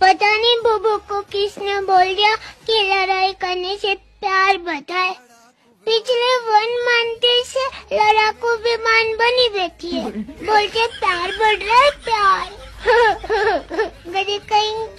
पता नहीं बुबू को किसने बोल दिया कि लड़ाई करने से प्यार बढ़ता है। पिछले 1 मंथ से लड़ाकू विमान बनी बैठी है, बोलते प्यार बढ़ रहा है प्यार। गरीब कहीं